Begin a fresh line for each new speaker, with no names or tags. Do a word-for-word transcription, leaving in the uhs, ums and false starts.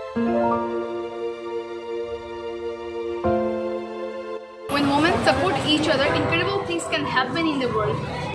When women support each other, incredible things can happen in the world.